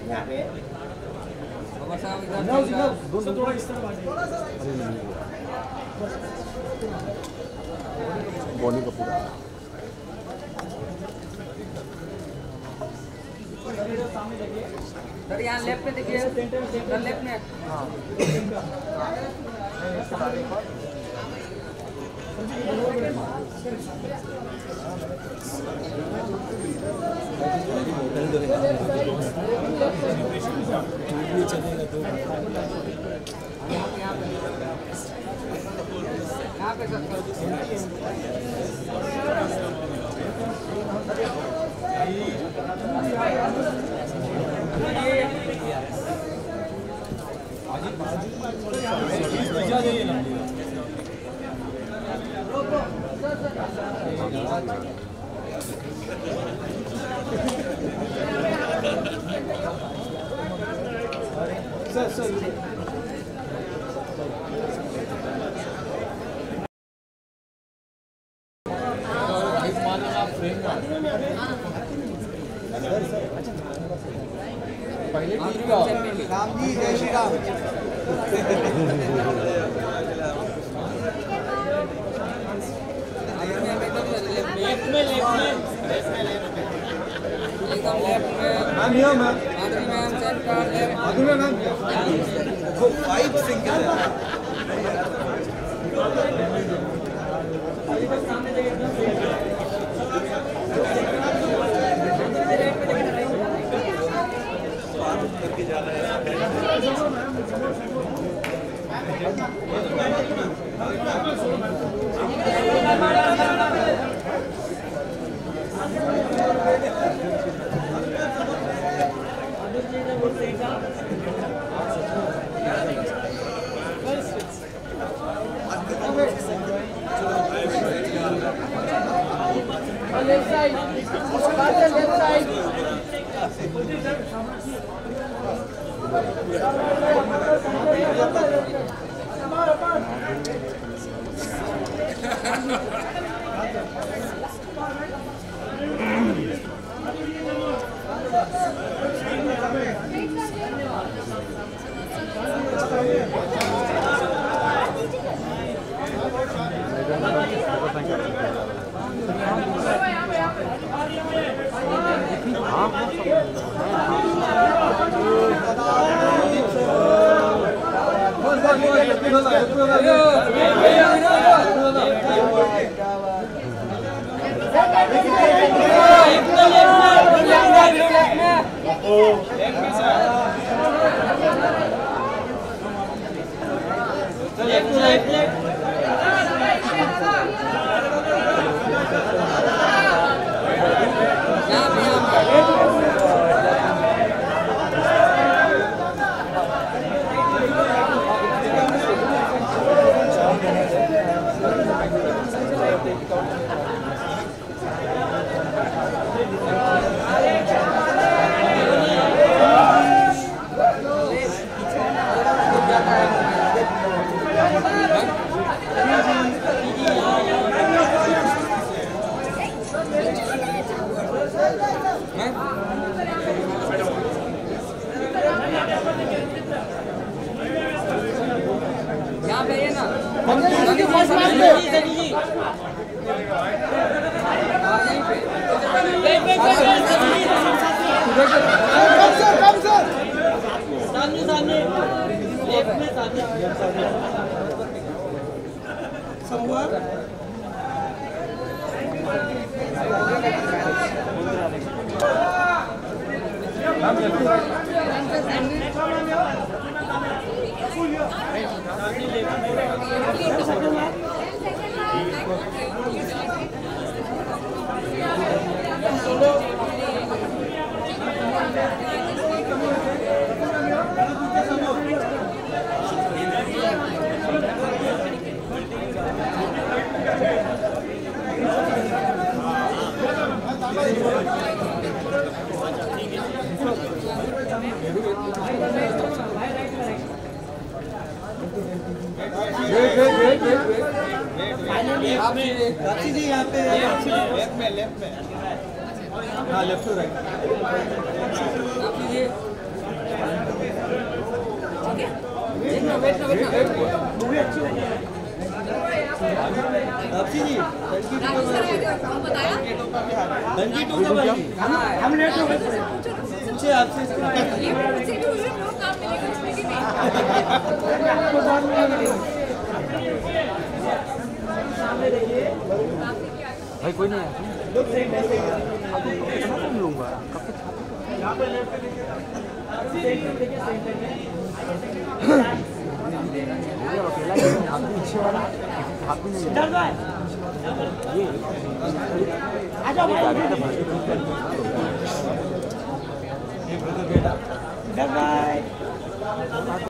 थोड़ा इस तरफ बॉडी का पूरा सर यहाँ लेफ्ट में देखिए, सर लेफ्ट में। हाँ यहाँ पे सर पहले राम जी जय श्री राम। लेफ्ट में एकदम लेफ्ट में ma'am here ma'am Madhuri ma'am centre left Madhuri ma'am वो 5 सिंगल है। करके जा रहा है left side left side Rakhi ji यहाँ पे लेफ्ट में हाँ लेफ्ट टू राइट। आपसी जी डंकी टू का भाई हम लेट हो गए। पूछे आपसे इसका भाई कोई नहीं है लूंगा कब तक पीछे वाला हाथ भी नहीं आ जाओ भाई।